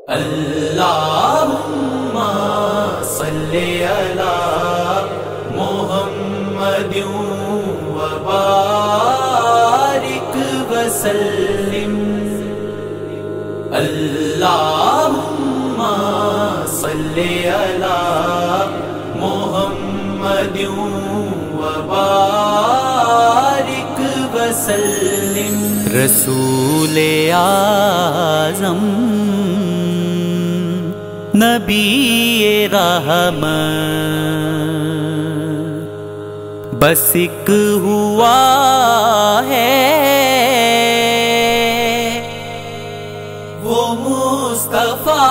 अल्लाहुम्मा सल्ली अला मुहम्मदिन व बारिक वसल्लिम। अल्लाहुम्मा सल्ली अला मुहम्मदिन व बारिक वसल्लिम। रसूले आज़म नबी रहमत बस एक हुआ है वो मुस्तफा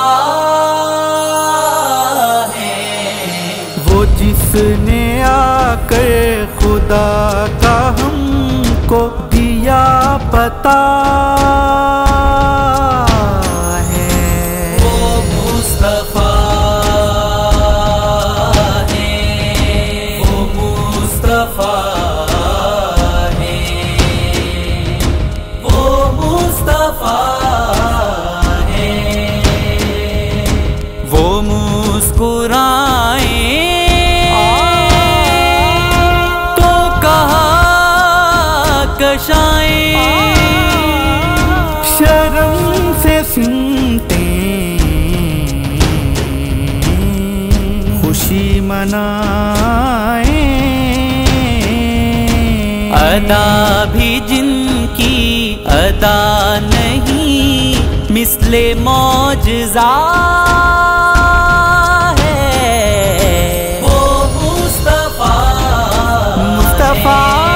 है, वो जिसने आकर खुदा का हमको दिया पता शर्म से सुनते खुशी मनाए, अदा भी जिनकी अदा नहीं मिसले मौजज़ा है, वो मुस्तफा मुस्तफा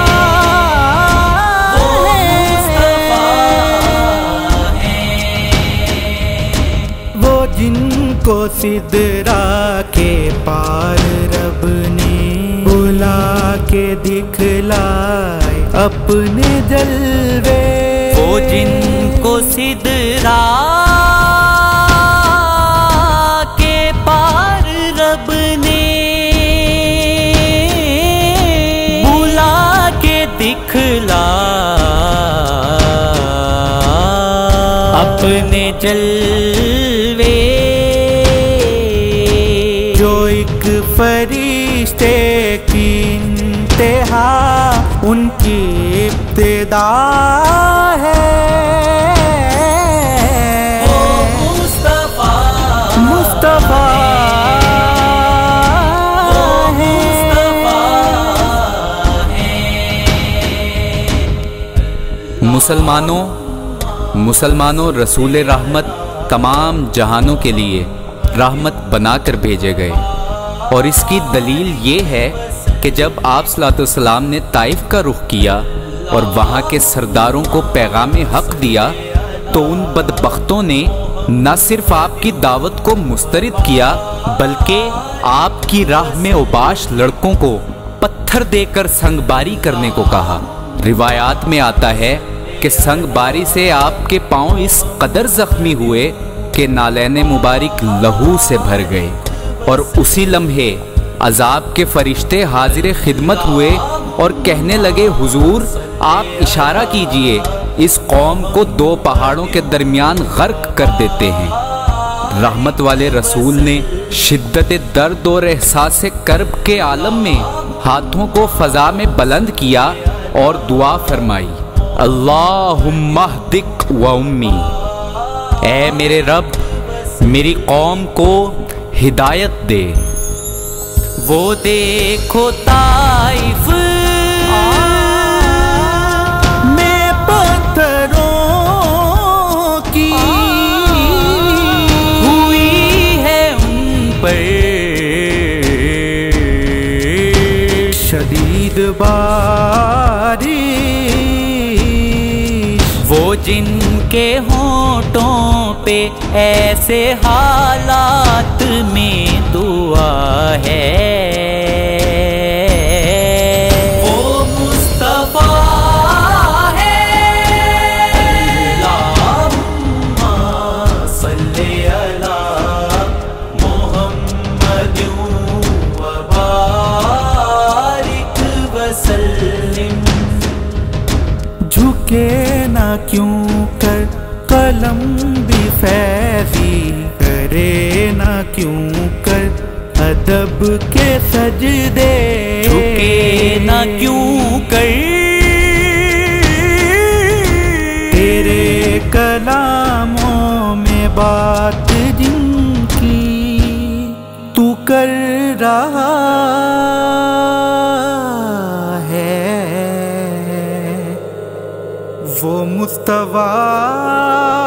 जिनको सिदरा के पार रब ने बुला के दिखलाए अपने जलवे, वो जिनको सिदरा के पार रब ने बुला के दिखलाए अपने जलवे, जो एक फरिश्ते की इंतहा उनकी इब्तिदा है, वो मुस्तफा मुस्तफा है। मुसलमानों रसूल रहमत तमाम जहानों के लिए रहमत बनाकर भेजे गए, और इसकी दलील ये है कि जब आप सल्लल्लाहु अलैहि वसल्लम ने ताइफ का रुख किया और वहाँ के सरदारों को पैगाम हक दिया, तो उन बदबख्तों ने न सिर्फ आपकी दावत को मुस्तरद किया बल्कि आपकी राह में उबाश लड़कों को पत्थर देकर संगबारी करने को कहा। रिवायात में आता है कि संगबारी से आपके पांव इस कदर जख्मी हुए कि नालैने मुबारक लहू से भर गए, और उसी लम्हे अजाब के फरिश्ते हाजिर खिदमत हुए और कहने लगे, हुजूर आप इशारा कीजिए, इस कौम को दो पहाड़ों के दरमियान गर्क कर देते हैं। रहमत वाले रसूल ने शिद्दत दर्द और एहसास कर्ब के आलम में हाथों को फजा में बुलंद किया और दुआ फरमाई, अल्लाहुम्मा हदिक व उम्मी, ऐ मेरे रब मेरी कौम को हिदायत दे। वो देखो ताइफ में पत्थरों की हुई है उन पर शदीद बारिश, वो जिनके होंठों पे ऐसे हालात में दुआ है, वो मुस्तफा है। अल्लाहुम्मा सल्ली अला मुहम्मदिन व बारिक वसल्लिम। झुके ना क्यों कर कलम भी फैज़ी क्यों कर अदब के सजदे, झुके ना क्यों कर तेरे कलामों में बात जिनकी तू कर रहा है। वो मुस्तफा